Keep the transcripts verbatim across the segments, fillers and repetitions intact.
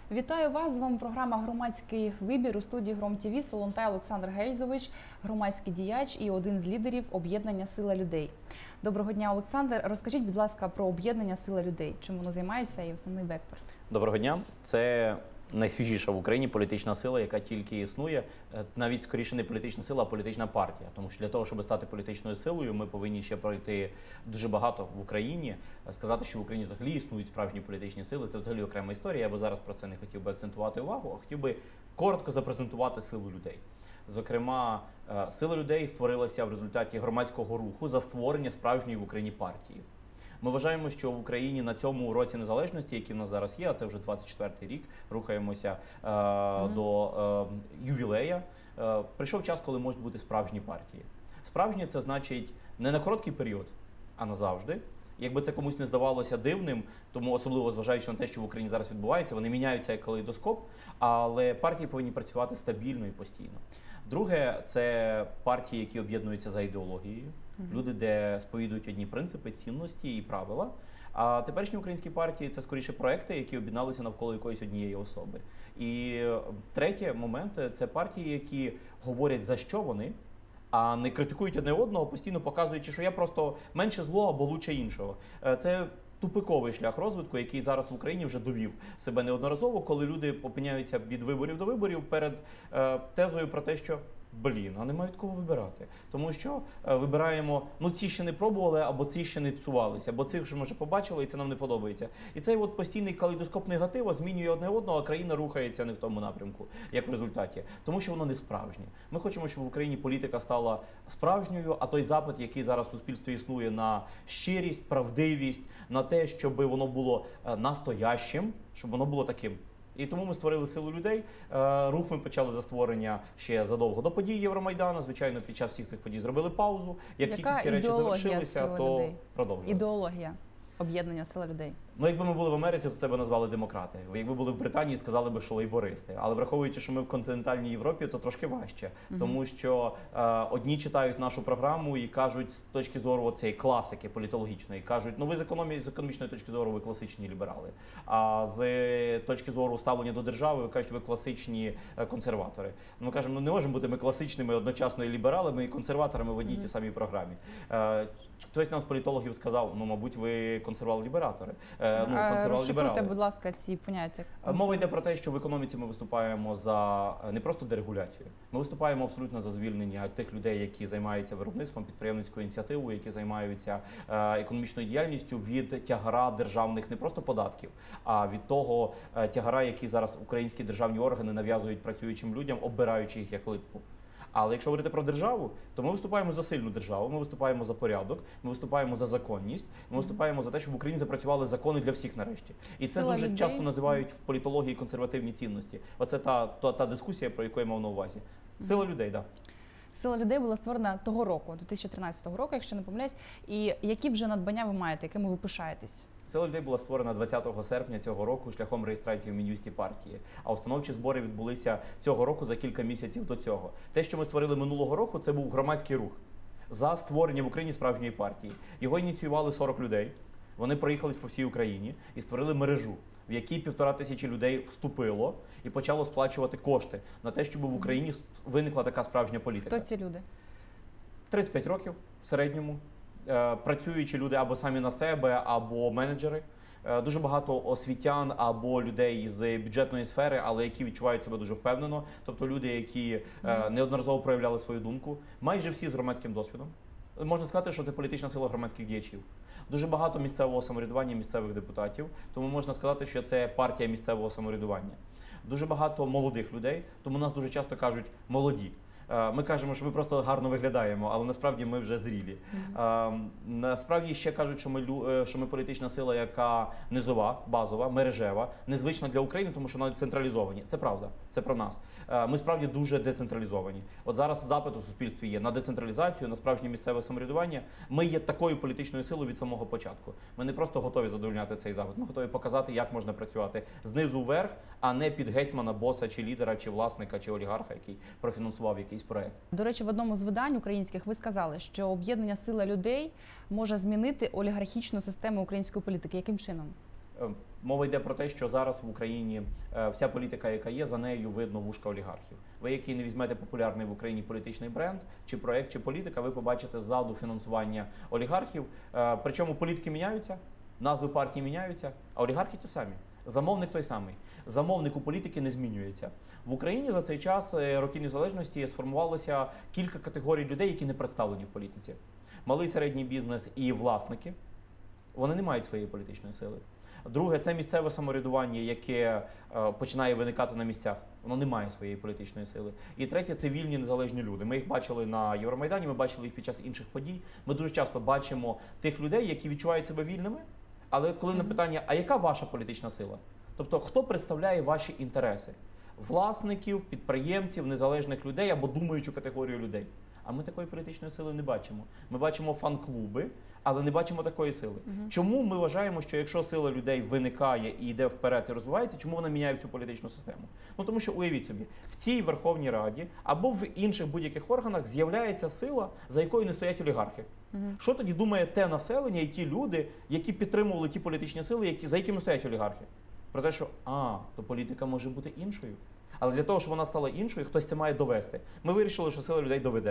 Вітаю вас! З вами програма «Громадський вибір» у студії Гром ТВ. Солонтай Олександр Гельзович, громадський діяч і один з лідерів об'єднання «Сила людей». Доброго дня, Олександр. Розкажіть, будь ласка, про об'єднання «Сила людей». Чим воно займається і основний вектор? Доброго дня. Це найсвіжіша в Україні політична сила, яка тільки існує. Навіть скоріше не політична сила, а політична партія. Тому що для того, щоб стати політичною силою, ми повинні ще пройти дуже багато в Україні. Сказати, що в Україні взагалі існують справжні політичні сили, це взагалі окрема історія. Я би зараз про це не хотів би акцентувати увагу, а хотів би коротко запрезентувати силу людей. Зокрема, сила людей створилася в результаті громадського руху за створення справжньої в Україні партії. Ми вважаємо, що в Україні на цьому році незалежності, який в нас зараз є, а це вже двадцять четвертий рік, рухаємося е, mm-hmm. до е, ювілея, е, прийшов час, коли можуть бути справжні партії. Справжні – це значить не на короткий період, а назавжди. Якби це комусь не здавалося дивним, тому особливо зважаючи на те, що в Україні зараз відбувається, вони міняються як калейдоскоп, але партії повинні працювати стабільно і постійно. Друге – це партії, які об'єднуються за ідеологією. Mm-hmm. Люди, де сповідують одні принципи, цінності і правила. А теперішні українські партії – це скоріше проекти, які об'єдналися навколо якоїсь однієї особи. І третє момент – це партії, які говорять, за що вони, а не критикують одне одного, постійно показуючи, що я просто менше зло або лучше іншого. Це тупиковий шлях розвитку, який зараз в Україні вже довів себе неодноразово, коли люди опиняються від виборів до виборів перед е, тезою про те, що блін, а немає від кого вибирати. Тому що е, вибираємо, ну ці ще не пробували, або ці ще не псувалися, або цих вже може побачили, і це нам не подобається. І цей от постійний калейдоскоп негатива змінює одне одного, а країна рухається не в тому напрямку, як в результаті. Тому що воно не справжнє. Ми хочемо, щоб в Україні політика стала справжньою, а той запит, який зараз в суспільстві існує на щирість, правдивість, на те, щоб воно було е, настоящим, щоб воно було таким. І тому ми створили силу людей. Рух ми почали за створення ще задовго до подій Євромайдану. Звичайно, під час всіх цих подій зробили паузу. Як Яка тільки ці речі завершилися, то людей? продовжили. Ідеологія об'єднання «Сила людей». Ну, якби ми були в Америці, то це б назвали демократи. Якби були в Британії, сказали б, що лейбористи. Але враховуючи, що ми в континентальній Європі, то трошки важче. Mm-hmm. Тому що е, одні читають нашу програму і кажуть з точки зору цієї класики політологічної, кажуть, ну ви з, економі... з економічної точки зору ви класичні ліберали. А з точки зору ставлення до держави, ви кажуть, ви класичні консерватори. Ми кажемо, ну не можемо бути ми класичними одночасно і лібералами, і консерваторами в одній mm-hmm. тій самій програмі. Е, хтось нам з політологів сказав, ну мабуть, ви консерватори-лібератори. Ну, розшифруйте, будь ласка, ці поняття. Мова йде про те, що в економіці ми виступаємо за не просто дерегуляцію, ми виступаємо абсолютно за звільнення тих людей, які займаються виробництвом, підприємницькою ініціативою, які займаються е, економічною діяльністю від тягара державних не просто податків, а від того е, тягара, який зараз українські державні органи нав'язують працюючим людям, оббираючи їх як липку. Але якщо говорити про державу, то ми виступаємо за сильну державу, ми виступаємо за порядок, ми виступаємо за законність, ми виступаємо за те, щоб в Україні запрацювали закони для всіх нарешті. І це Сила дуже людей. часто називають в політології консервативні цінності. Оце та, та, та дискусія, про яку я мав на увазі. Сила людей, так. Да. «Сила людей» була створена того року, дві тисячі тринадцятого року, якщо не помиляюсь. І які вже надбання ви маєте, якими ви пишаєтесь? Сила людей була створена двадцятого серпня цього року шляхом реєстрації в Мін'юсті партії. А установчі збори відбулися цього року за кілька місяців до цього. Те, що ми створили минулого року, це був громадський рух за створення в Україні справжньої партії. Його ініціювали сорок людей. Вони проїхались по всій Україні і створили мережу, в якій півтора тисячі людей вступило і почало сплачувати кошти на те, щоб в Україні виникла така справжня політика. Хто ці люди? тридцять п'ять років в середньому. Працюючі люди або самі на себе, або менеджери. Дуже багато освітян або людей з бюджетної сфери, але які відчувають себе дуже впевнено. Тобто люди, які неодноразово проявляли свою думку. Майже всі з громадським досвідом. Можна сказати, що це політична сила громадських діячів. Дуже багато місцевого самоврядування, місцевих депутатів. Тому можна сказати, що це партія місцевого самоврядування. Дуже багато молодих людей, тому нас дуже часто кажуть «молоді». Ми кажемо, що ми просто гарно виглядаємо, але насправді ми вже зрілі. Mm-hmm. Насправді ще кажуть, що ми, що ми політична сила, яка низова, базова, мережева, незвична для України, тому що вона централізовані. Це правда, це про нас. Ми справді дуже децентралізовані. От зараз запит у суспільстві є на децентралізацію, на справжнє місцеве самоврядування. Ми є такою політичною силою від самого початку. Ми не просто готові задовольняти цей запит, ми готові показати, як можна працювати знизу вверх, а не під гетьмана, боса, чи лідера, чи власника, чи олігарха, який профінансував якийсь проект. До речі, в одному з видань українських ви сказали, що об'єднання «Сила людей» може змінити олігархічну систему української політики. Яким чином? Е, Мова йде про те, що зараз в Україні е, вся політика, яка є, за нею видно вушка олігархів. Ви, який не візьмете популярний в Україні політичний бренд, чи проект, чи політика, ви побачите ззаду фінансування олігархів. Е, Причому політики міняються, назви партій міняються, а олігархи ті самі. Замовник той самий. Замовник у політики не змінюється. В Україні за цей час, е, роки незалежності, сформувалося кілька категорій людей, які не представлені в політиці. Малий середній бізнес і власники, вони не мають своєї політичної сили. Друге, це місцеве самоврядування, яке е, починає виникати на місцях. Воно не має своєї політичної сили. І третє, це вільні незалежні люди. Ми їх бачили на Євромайдані, ми бачили їх під час інших подій. Ми дуже часто бачимо тих людей, які відчувають себе вільними, але коли на питання, а яка ваша політична сила? Тобто, хто представляє ваші інтереси? Власників, підприємців, незалежних людей або думаючу категорію людей. А ми такої політичної сили не бачимо. Ми бачимо фан-клуби, але не бачимо такої сили. Uh-huh. Чому ми вважаємо, що якщо сила людей виникає і йде вперед і розвивається, чому вона міняє всю політичну систему? Ну тому що, уявіть собі, в цій Верховній Раді або в інших будь-яких органах з'являється сила, за якою не стоять олігархи. Uh-huh. Що тоді думає те населення і ті люди, які підтримували ті політичні сили, які, за якими стоять олігархи? Про те, що, а, то політика може бути іншою. Але для того, щоб вона стала іншою, хтось це має довести. Ми вирішили, що сила людей доведе.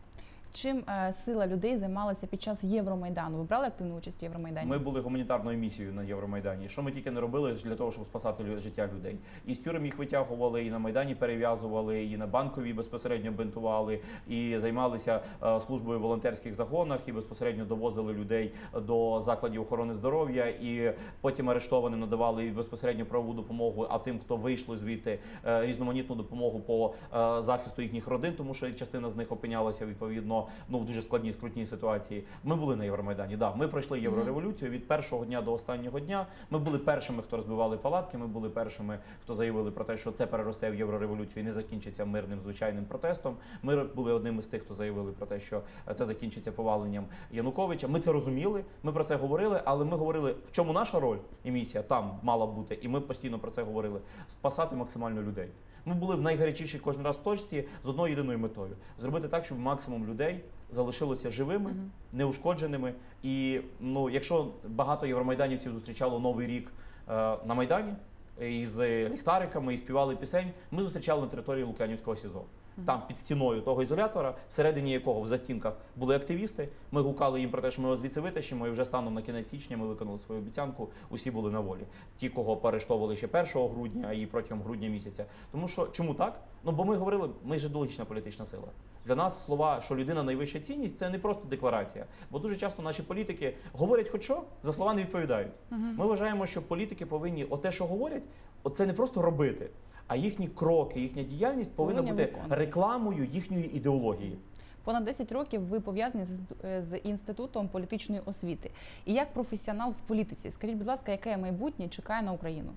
Чим е, сила людей займалася під час Євромайдану? Ви брали активну участь у Євромайдані? Ми були гуманітарною місією на Євромайдані. Що ми тільки не робили для того, щоб спасати лю- життя людей. І з тюрем їх витягували, і на Майдані перев'язували, і на Банковій безпосередньо бинтували, і займалися е, службою в волонтерських загонах, і безпосередньо довозили людей до закладів охорони здоров'я, і потім арештованим надавали і безпосередньо правову допомогу, а тим, хто вийшли звідти, е, різноманітну допомогу по е, захисту їхніх родин, тому що частина з них опинялася відповідно ну, в дуже складній, скрутній ситуації. Ми були на Євромайдані, да. Ми пройшли Єврореволюцію від першого дня до останнього дня. Ми були першими, хто розбивали палатки, ми були першими, хто заявили про те, що це переросте в Єврореволюцію і не закінчиться мирним, звичайним протестом. Ми були одним із тих, хто заявили про те, що це закінчиться поваленням Януковича. Ми це розуміли, ми про це говорили, але ми говорили, в чому наша роль і місія там мала бути, і ми постійно про це говорили – спасати максимально людей. Ми були в найгарячішій кожен раз точці з одною єдиною метою – зробити так, щоб максимум людей залишилося живими, uh-huh. неушкодженими. І ну, якщо багато євромайданівців зустрічало Новий рік е, на Майдані із ліхтариками і співали пісень, ми зустрічали на території Лук'янівського СІЗО. Там під стіною того ізолятора, всередині якого в застінках були активісти. Ми гукали їм про те, що ми вас звідси витащимо, і вже станом на кінець січня ми виконали свою обіцянку, усі були на волі. Ті, кого поарештовували ще першого грудня і протягом грудня місяця. Тому що, чому так? Ну, бо ми говорили, ми ж ідеологічна політична сила. Для нас слова, що людина найвища цінність, це не просто декларація. Бо дуже часто наші політики говорять хоч що, за слова не відповідають. Угу. Ми вважаємо, що політики повинні оте, що говорять, це не просто робити, а їхні кроки, їхня діяльність повинна бути виконувати рекламою їхньої ідеології. Понад десять років ви пов'язані з, з Інститутом політичної освіти. І як професіонал в політиці, скажіть, будь ласка, яке майбутнє чекає на Україну?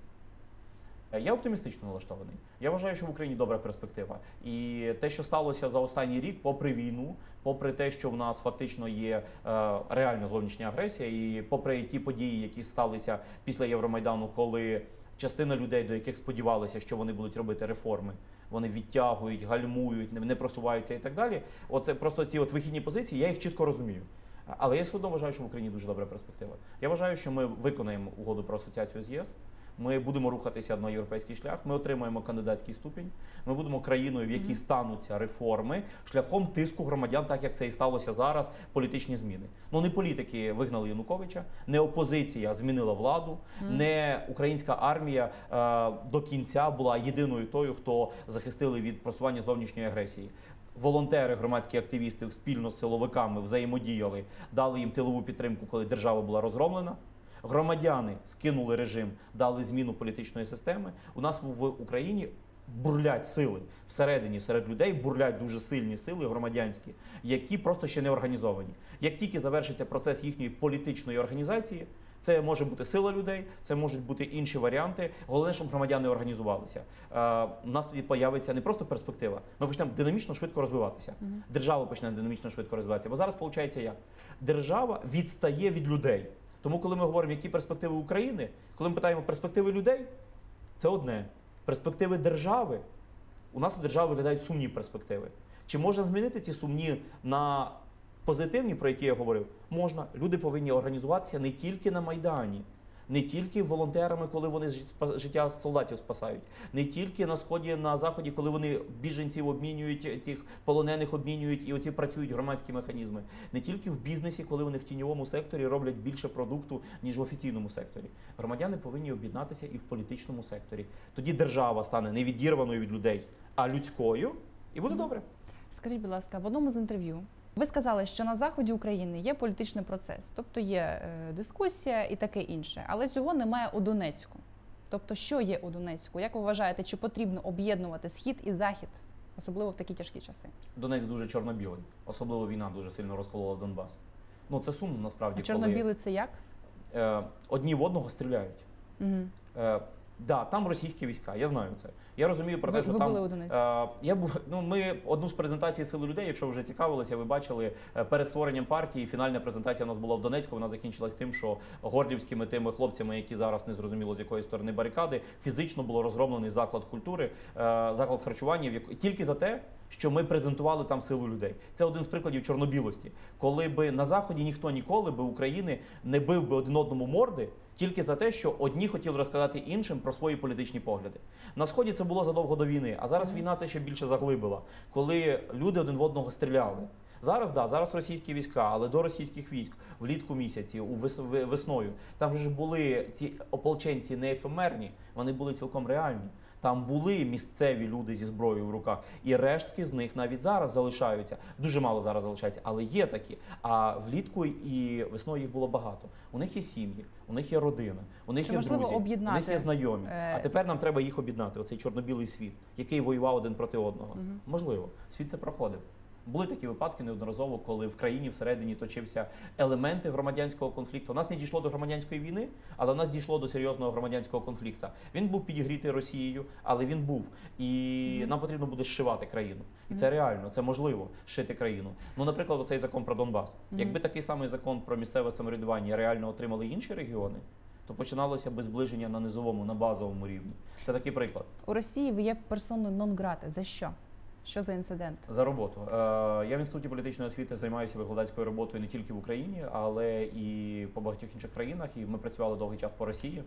Я оптимістично налаштований. Я вважаю, що в Україні добра перспектива. І те, що сталося за останній рік, попри війну, попри те, що в нас фактично є е, реальна зовнішня агресія, і попри ті події, які сталися після Євромайдану, коли частина людей, до яких сподівалися, що вони будуть робити реформи, вони відтягують, гальмують, не просуваються і так далі. Оце просто ці от вихідні позиції, я їх чітко розумію. Але я все одно вважаю, що в Україні дуже добра перспектива. Я вважаю, що ми виконаємо угоду про асоціацію з ЄС. Ми будемо рухатися на європейський шлях, ми отримаємо кандидатський ступінь, ми будемо країною, в якій стануться реформи, шляхом тиску громадян, так як це і сталося зараз, політичні зміни. Ну не політики вигнали Януковича, не опозиція змінила владу, mm. не українська армія е, до кінця була єдиною тою, хто захистили від просування зовнішньої агресії. Волонтери, громадські активісти спільно з силовиками взаємодіяли, дали їм тилову підтримку, коли держава була розгромлена. Громадяни скинули режим, дали зміну політичної системи. У нас в Україні бурлять сили. Всередині, серед людей бурлять дуже сильні сили громадянські, які просто ще не організовані. Як тільки завершиться процес їхньої політичної організації, це може бути сила людей, це можуть бути інші варіанти. Головне, щоб громадяни організувалися. Е, у нас тоді появиться не просто перспектива, ми почнемо динамічно швидко розвиватися. Uh-huh. Держава почне динамічно швидко розвиватися. Бо зараз, виходить, як? Держава відстає від людей. Тому, коли ми говоримо, які перспективи України, коли ми питаємо перспективи людей, це одне. Перспективи держави, у нас у держави виглядають сумні перспективи. Чи можна змінити ці сумні на позитивні, про які я говорив? Можна. Люди повинні організуватися не тільки на Майдані. не тільки волонтерами, коли вони жит- спа- життя солдатів спасають, не тільки на сході, на заході, коли вони біженців обмінюють, цих полонених обмінюють і оці працюють громадські механізми, не тільки в бізнесі, коли вони в тіньовому секторі роблять більше продукту, ніж в офіційному секторі. Громадяни повинні об'єднатися і в політичному секторі. Тоді держава стане не відірваною від людей, а людською, і буде добре. Скажіть, будь ласка, в одному з інтерв'ю ви сказали, що на заході України є політичний процес, тобто є е, дискусія і таке інше, але цього немає у Донецьку. Тобто, що є у Донецьку? Як ви вважаєте, чи потрібно об'єднувати схід і захід, особливо в такі тяжкі часи? Донець дуже чорно-білий, особливо війна дуже сильно розколола Донбас. Ну це сумно насправді. А чорно-білий це як? Коли, е, одні в одного стріляють. Угу. Е, Да, там російські війська, я знаю це. Я розумію про те, Ви- що ви там були у Донецьку? е, я був. Ну ми одну з презентацій Сили людей, якщо ви вже цікавилися, ви бачили е, перед створенням партії. Фінальна презентація у нас була в Донецьку. Вона закінчилась тим, що горлівськими тими хлопцями, які зараз не зрозуміло з якої сторони барикади, фізично було розроблений заклад культури, е, заклад харчування, в яко- тільки за те, що ми презентували там силу людей. Це один з прикладів чорнобілості, коли би на заході ніхто ніколи би України не бив би один одному морди. Тільки за те, що одні хотіли розказати іншим про свої політичні погляди. На Сході це було задовго до війни, а зараз війна це ще більше заглибила, коли люди один в одного стріляли. Зараз, да, зараз російські війська, але до російських військ влітку місяці, у вес- ве- весною, там же ж були ці ополченці не ефемерні, вони були цілком реальні. Там були місцеві люди зі зброєю в руках, і рештки з них навіть зараз залишаються. Дуже мало зараз залишається, але є такі. А влітку і весною їх було багато. У них є сім'ї, у них є родина, у них Чи є можливо друзі, у об'єднати, них є знайомі. е, А тепер нам треба їх об'єднати. Оцей чорно-білий світ, який воював один проти одного. Мгм. Можливо, світ це проходив. Були такі випадки неодноразово, коли в країні всередині точився елементи громадянського конфлікту. У нас не дійшло до громадянської війни, але в нас дійшло до серйозного громадянського конфлікту. Він був підігрітий Росією, але він був. І Мгм. нам потрібно буде зшивати країну. І Мгм. це реально, це можливо шити країну. Ну, наприклад, оцей закон про Донбас. Мгм. Якби такий самий закон про місцеве самоврядування реально отримали інші регіони, то починалося би зближення на низовому, на базовому рівні. Це такий приклад. У Росії ви є персоною нон-грати. За що? Що за інцидент? За роботу. Е, Я в інституті політичної освіти займаюся викладацькою роботою не тільки в Україні, але і по багатьох інших країнах. І ми працювали довгий час по Росії.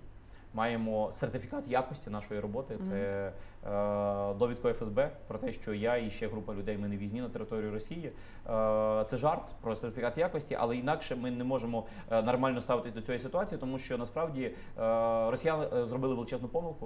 Маємо сертифікат якості нашої роботи. Це е, довідку еф ес бе про те, що я і ще група людей ми не візні на території Росії. Е, це жарт про сертифікат якості, але інакше ми не можемо е, нормально ставитись до цієї ситуації, тому що насправді е, росіяни е, зробили величезну помилку.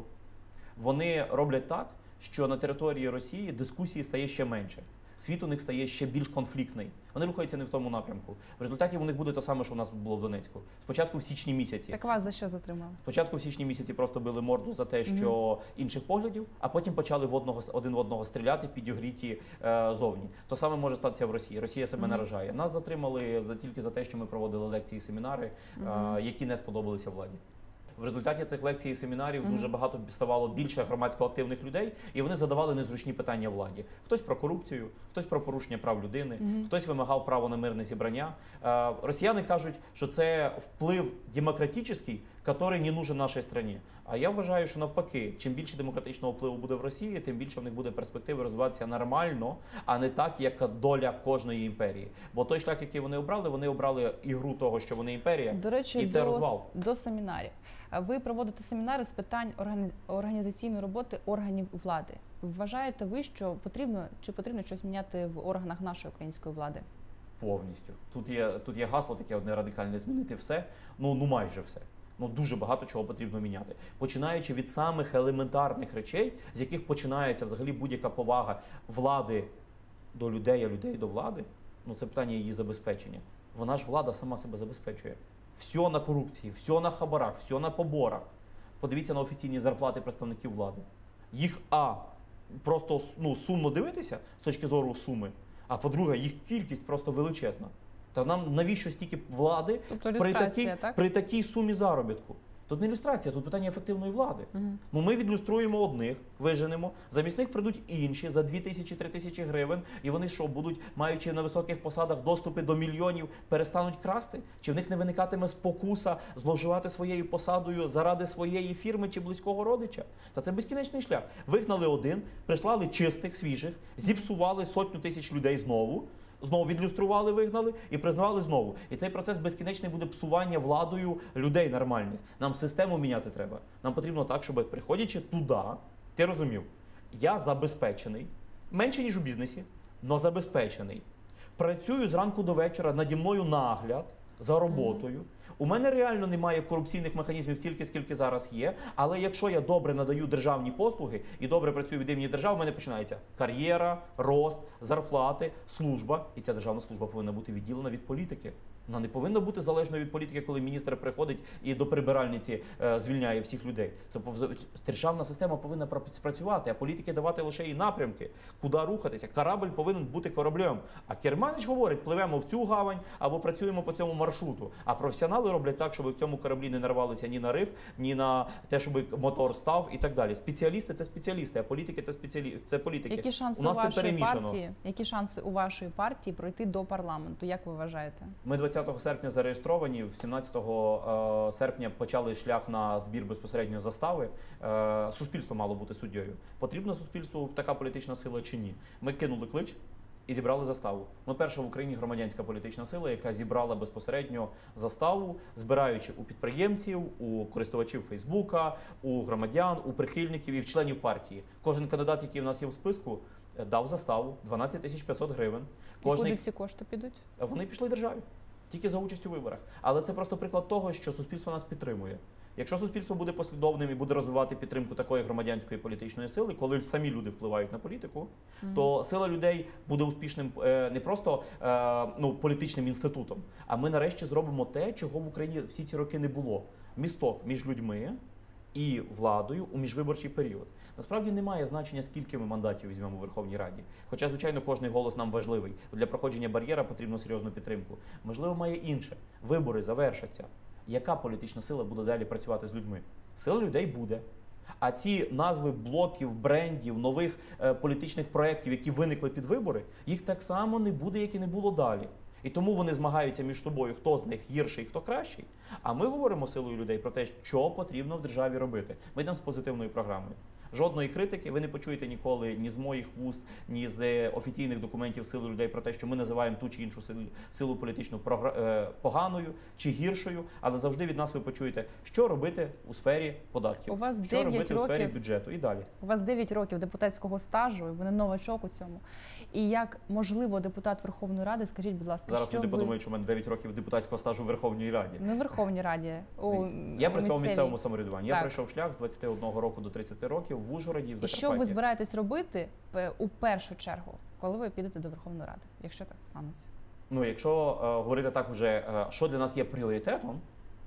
Вони роблять так, що на території Росії дискусії стає ще менше. Світ у них стає ще більш конфліктний. Вони рухаються не в тому напрямку. В результаті у них буде те саме, що у нас було в Донецьку. Спочатку в січні місяці. Так вас за що затримали? Спочатку в січні місяці просто били морду за те, що інших поглядів, а потім почали в одного, один в одного стріляти, підігріті е, зовні. То саме може статися в Росії. Росія себе Мгм. наражає. Нас затримали за тільки за те, що ми проводили лекції, семінари, Мгм. е, які не сподобалися владі. В результаті цих лекцій і семінарів Мгм. дуже багато ставало більше громадсько активних людей, і вони задавали незручні питання владі. Хтось про корупцію, хтось про порушення прав людини, Мгм. хтось вимагав право на мирне зібрання. Е, Росіяни кажуть, що це вплив демократичний, який не нужен нашій країні. А я вважаю, що навпаки, чим більше демократичного впливу буде в Росії, тим більше в них буде перспективи розвиватися нормально, а не так, як доля кожної імперії. Бо той шлях, який вони обрали, вони обрали ігру того, що вони імперія. До речі, і це до, розвал. до семінарів. А ви проводите семінари з питань органі- організаційної роботи органів влади. Вважаєте ви, що потрібно чи потрібно щось міняти в органах нашої української влади? Повністю. Тут є, тут є гасло таке одне радикальне: змінити все, ну, ну майже все. Ну, дуже багато чого потрібно міняти. Починаючи від самих елементарних речей, з яких починається взагалі будь-яка повага влади до людей, а людей до влади, ну це питання її забезпечення. Вона ж влада сама себе забезпечує. Все на корупції, все на хабарах, все на поборах. Подивіться на офіційні зарплати представників влади. Їх, а, просто ну, сумно дивитися з точки зору суми, а по-друге, їх кількість просто величезна. Та нам навіщо стільки влади Тобто при люстрація, такій, так? при такій сумі заробітку? Тут не ілюстрація, тут питання ефективної влади. Мгм. Ну, ми відлюструємо одних, виженемо, замість них прийдуть інші за дві тисячі - три тисячі гривень, і вони що, будуть, маючи на високих посадах доступи до мільйонів, перестануть красти? Чи в них не виникатиме спокуса зловживати своєю посадою заради своєї фірми чи близького родича? Та це безкінечний шлях. Вигнали один, прислали чистих, свіжих, зіпсували сотню тисяч людей знову, знову відлюстрували, вигнали і признавали знову. І цей процес безкінечний буде псування владою людей нормальних. Нам систему міняти треба. Нам потрібно так, щоб приходячи туди, ти розумів, я забезпечений, менше ніж у бізнесі, але забезпечений. Працюю зранку до вечора, наді мною нагляд за роботою. У мене реально немає корупційних механізмів стільки, скільки зараз є, але якщо я добре надаю державні послуги і добре працюю від імені держави, у мене починається кар'єра, рост, зарплати, служба. І ця державна служба повинна бути відділена від політики. Вона не повинна бути залежною від політики, коли міністр приходить і до прибиральниці е, звільняє всіх людей. Це пов- державна система повинна працювати, а політики давати лише їй напрямки, куди рухатися. Корабль повинен бути кораблем. А керманич говорить, пливемо в цю гавань або працюємо по цьому маршруту. А професіонали роблять так, щоб в цьому кораблі не нарвалися ні на риф, ні на те, щоб мотор став і так далі. Спеціалісти – це спеціалісти, а політики – це спеціалі... це політики. Які шанси у нас у це вашої перемішано. партії? Які шанси у вашої партії пройти до парламенту? Як ви вважаєте? Ми двадцятого серпня зареєстровані, в сімнадцятого серпня почали шлях на збір безпосередньо застави. Е, Суспільство мало бути суддєю. Потрібна суспільству така політична сила чи ні? Ми кинули клич і зібрали заставу. Ми перша в Україні громадянська політична сила, яка зібрала безпосередньо заставу, збираючи у підприємців, у користувачів Фейсбука, у громадян, у прихильників і в членів партії. Кожен кандидат, який в нас є в списку, дав заставу дванадцять тисяч п'ятсот гривень. І куди ці кошти підуть? Вони пішли державі. Тільки за участь у виборах. Але це просто приклад того, що суспільство нас підтримує. Якщо суспільство буде послідовним і буде розвивати підтримку такої громадянської політичної сили, коли самі люди впливають на політику, mm-hmm. то сила людей буде успішним е, не просто е, ну, політичним інститутом, а ми нарешті зробимо те, чого в Україні всі ці роки не було. Місток між людьми і владою у міжвиборчий період. Насправді немає значення, скільки ми мандатів візьмемо у Верховній Раді. Хоча, звичайно, кожний голос нам важливий. Для проходження бар'єра потрібно серйозну підтримку. Можливо, має інше. Вибори завершаться. Яка політична сила буде далі працювати з людьми? Сила людей буде. А ці назви блоків, брендів, нових е, політичних проєктів, які виникли під вибори, їх так само не буде, як і не було далі. І тому вони змагаються між собою, хто з них гірший, хто кращий. А ми говоримо силою людей про те, що потрібно в державі робити. Ми йдемо з позитивною програмою. Жодної критики ви не почуєте ніколи ні з моїх вуст, ні з офіційних документів сили людей про те, що ми називаємо ту чи іншу силу, силу політичну поганою чи гіршою, але завжди від нас ви почуєте, що робити у сфері податків, у вас що робити років, у сфері бюджету і далі. У вас дев'ять років депутатського стажу, і ви не новачок у цьому. І як, можливо, депутат Верховної Ради, скажіть, будь ласка, Зараз що люди ви... подумають, що в мене дев'ять років депутатського стажу в Верховній Раді. Не в Верховній Раді, у Я працював у місцевій... місцевому самоврядуванні. Так. Я пройшов шлях з двадцяти одного року до тридцяти років в Ужгороді, в І Закарпатті. що ви збираєтесь робити у першу чергу, коли ви підете до Верховної Ради, якщо так станеться? Ну, якщо е, говорити так уже, е, що для нас є пріоритетом,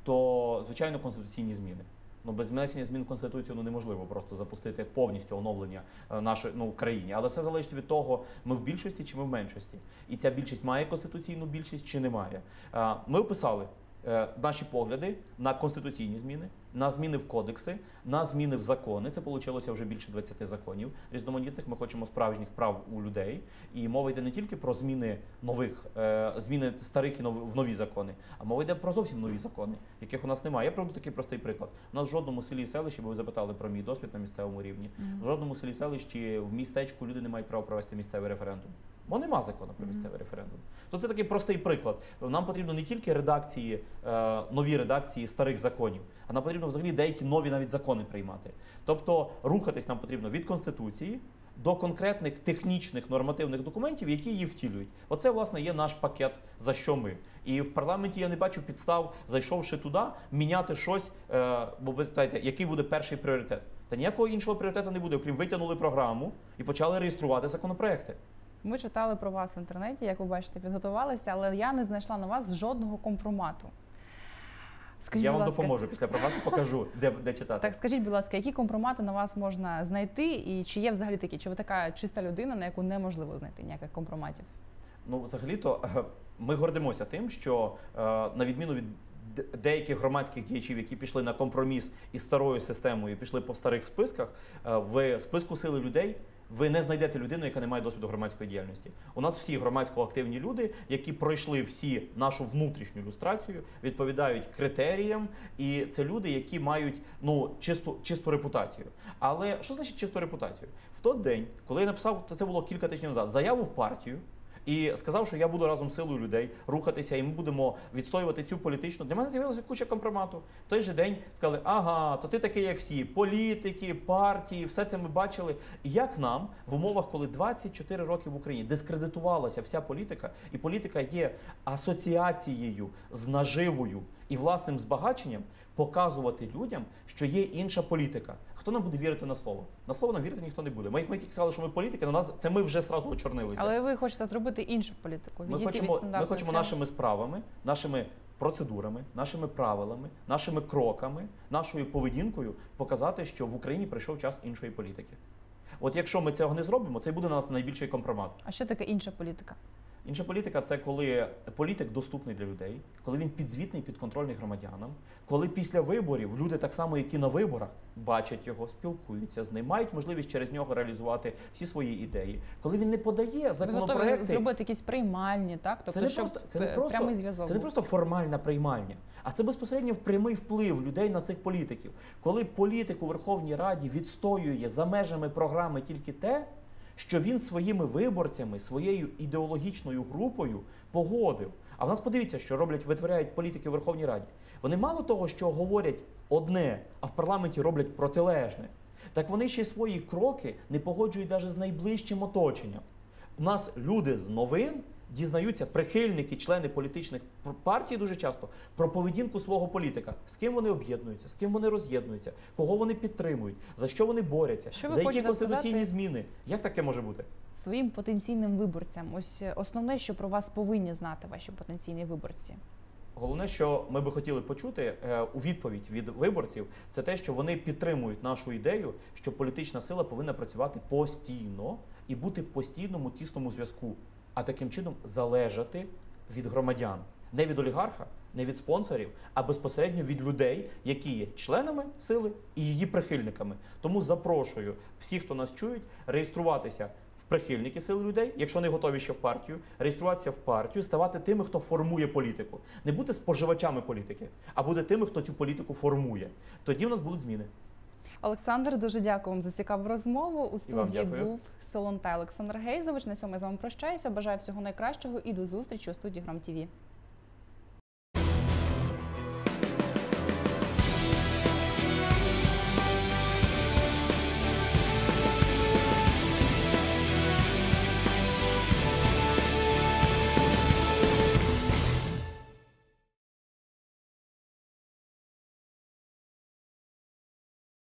то, звичайно, конституційні зміни. Ну, без внесення змін в Конституцію ну, неможливо просто запустити повністю оновлення е, нашої ну, країні. Але все залежить від того, ми в більшості чи ми в меншості. І ця більшість має конституційну більшість чи не має. Е, ми описали е, наші погляди на конституційні зміни, на зміни в кодекси, на зміни в закони. Це вийшло вже більше двадцяти законів різноманітних. Ми хочемо справжніх прав у людей. І мова йде не тільки про зміни нових, е, зміни старих і нові, в нові закони, а мова йде про зовсім нові закони, яких у нас немає. Я приведу такий простий приклад. У нас в жодному селі і селищі, бо ви запитали про мій досвід на місцевому рівні, mm-hmm. в жодному селі і селищі, в містечку люди не мають права провести місцевий референдум. Бо нема закону про місцевий mm-hmm. референдум. То це такий простий приклад. Нам потрібно не тільки редакції, е, нові редакції старих законів, а нам потрібно взагалі деякі нові навіть закони приймати. Тобто рухатись нам потрібно від Конституції до конкретних технічних нормативних документів, які її втілюють. Оце, власне, є наш пакет, за що ми. І в парламенті я не бачу підстав, зайшовши туди, міняти щось, е, бо ви питаєте, який буде перший пріоритет. Та ніякого іншого пріоритету не буде, окрім витягнули програму і почали реєструвати законопроекти. Ми читали про вас в інтернеті, як ви бачите, підготувалися, але я не знайшла на вас жодного компромату. Скажіть, я вам ласка, допоможу після програми, покажу, де, де читати. Так, скажіть, будь ласка, які компромати на вас можна знайти і чи є взагалі такі? Чи ви така чиста людина, на яку неможливо знайти ніяких компроматів? Ну, взагалі-то ми гордимося тим, що на відміну від деяких громадських діячів, які пішли на компроміс із старою системою, пішли по старих списках, в списку сили людей ви не знайдете людину, яка не має досвіду громадської діяльності. У нас всі громадсько активні люди, які пройшли всі нашу внутрішню люстрацію, відповідають критеріям, і це люди, які мають ну чисту, чисту репутацію. Але що значить чисту репутацію? В той день, коли я написав, це було кілька тижнів назад, заяву в партію, І сказав, що я буду разом з силою людей рухатися, і ми будемо відстоювати цю політичну. Для мене з'явилася куча компромату. В той же день сказали, ага, то ти такий, як всі, політики, партії, все це ми бачили. І як нам в умовах, коли двадцять чотири роки в Україні дискредитувалася вся політика, і політика є асоціацією з наживою і власним збагаченням, показувати людям, що є інша політика. Хто нам буде вірити на слово? На слово нам вірити ніхто не буде. Ми, ми тільки сказали, що ми політики, але нас це ми вже сразу очорнилися. Але ви хочете зробити іншу політику. Ми хочемо, ми хочемо нашими справами, нашими процедурами, нашими правилами, нашими кроками, нашою поведінкою показати, що в Україні прийшов час іншої політики. От якщо ми цього не зробимо, це буде у нас найбільший компромат. А що таке інша політика? Інша політика – це коли політик доступний для людей, коли він підзвітний, підконтрольний громадянам, коли після виборів люди так само, як і на виборах, бачать його, спілкуються з ним, мають можливість через нього реалізувати всі свої ідеї. Коли він не подає законопроекти… Ви готові зробити якісь приймальні, так? Тобто, це не щоб просто, це не просто, прямий зв'язок. Це не просто формальна приймальня, а це безпосередньо прямий вплив людей на цих політиків. Коли політик у Верховній Раді відстоює за межами програми тільки те, що він своїми виборцями, своєю ідеологічною групою погодив. А в нас подивіться, що роблять, витворяють політики у Верховній Раді. Вони мало того, що говорять одне, а в парламенті роблять протилежне, так вони ще й свої кроки не погоджують навіть з найближчим оточенням. У нас люди з новин дізнаються, прихильники, члени політичних партій дуже часто, про поведінку свого політика. З ким вони об'єднуються, з ким вони роз'єднуються, кого вони підтримують, за що вони борються, що ви за які конституційні сказати зміни. Як таке може бути? Своїм потенційним виборцям. Ось основне, що про вас повинні знати ваші потенційні виборці. Головне, що ми би хотіли почути е, у відповідь від виборців, це те, що вони підтримують нашу ідею, що політична сила повинна працювати постійно і бути в постійному тісному зв'язку, а таким чином залежати від громадян. Не від олігарха, не від спонсорів, а безпосередньо від людей, які є членами сили і її прихильниками. Тому запрошую всіх, хто нас чують, реєструватися в прихильники сил людей, якщо не готові ще в партію, реєструватися в партію, ставати тими, хто формує політику. Не бути споживачами політики, а бути тими, хто цю політику формує. Тоді в нас будуть зміни. Олександр, дуже дякую вам за цікаву розмову. У студії дякую. був Солонтай Олександр Гейзович. На цьому я з вами прощаюся. Бажаю всього найкращого і до зустрічі у студії Гром ТІВІ.